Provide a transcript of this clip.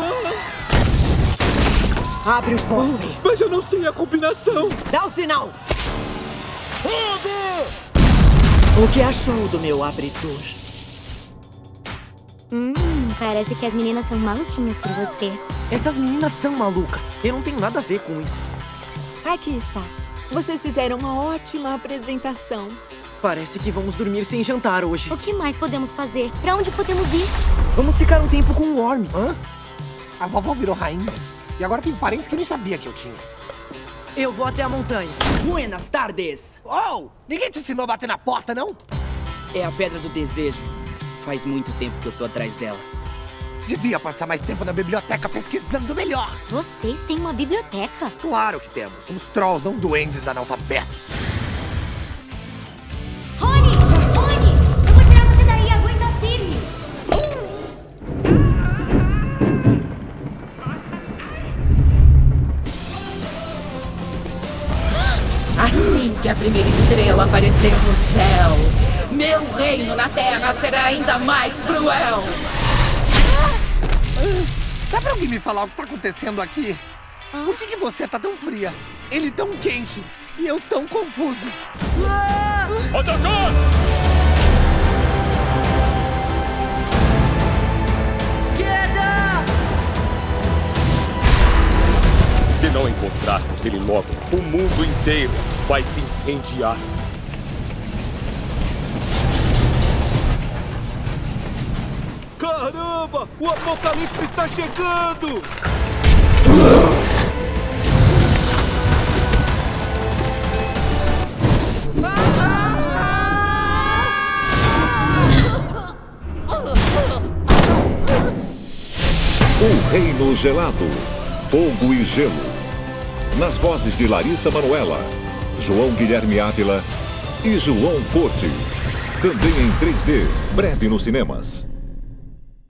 Abre o cofre. Mas eu não sei a combinação. Dá o sinal. Fogo! O que achou do meu abridor? Parece que as meninas são maluquinhas por você. Essas meninas são malucas. Eu não tenho nada a ver com isso. Aqui está. Vocês fizeram uma ótima apresentação. Parece que vamos dormir sem jantar hoje. O que mais podemos fazer? Pra onde podemos ir? Vamos ficar um tempo com o Worm. Hã? A vovó virou rainha. E agora tem parentes que eu nem sabia que eu tinha. Eu vou até a montanha. Buenas tardes! Oh! Ninguém te ensinou a bater na porta, não? É a Pedra do Desejo. Faz muito tempo que eu tô atrás dela. Devia passar mais tempo na biblioteca pesquisando melhor. Vocês têm uma biblioteca? Claro que temos. Somos trolls, não duendes analfabetos. Rony! Rony! Eu vou tirar você daí, aguenta firme! Assim que a primeira estrela aparecer no céu, meu reino na Terra será ainda mais cruel. Dá pra alguém me falar o que tá acontecendo aqui? Por que você tá tão fria? Ele tão quente e eu tão confuso. Atacar! Se não encontrarmos ele logo, o mundo inteiro vai se incendiar. Caramba! O apocalipse está chegando! O Reino Gelado, Fogo e Gelo. Nas vozes de Larissa Manoela, João Guilherme Ávila e João Cortes. Também em 3D, breve nos cinemas.